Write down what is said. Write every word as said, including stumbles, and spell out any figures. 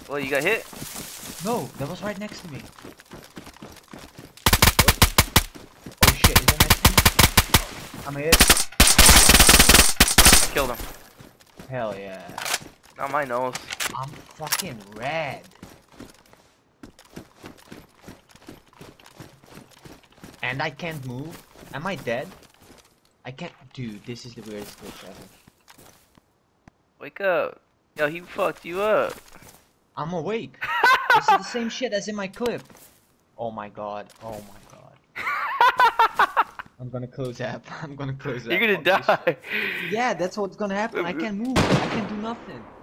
Well, you got hit? No, that was right next to me. Oh shit, is that next to me? I'm hit. I killed him. Hell yeah. Not my nose. I'm fucking red. And I can't move. Am I dead? I can't. Dude, this is the weirdest glitch ever. Wake up. Yo, he fucked you up. I'm awake. This is the same shit as in my clip. Oh my god. Oh my god. I'm gonna close app. I'm gonna close app. You're gonna die. Yeah, that's what's gonna happen. I can't move. I can't do nothing.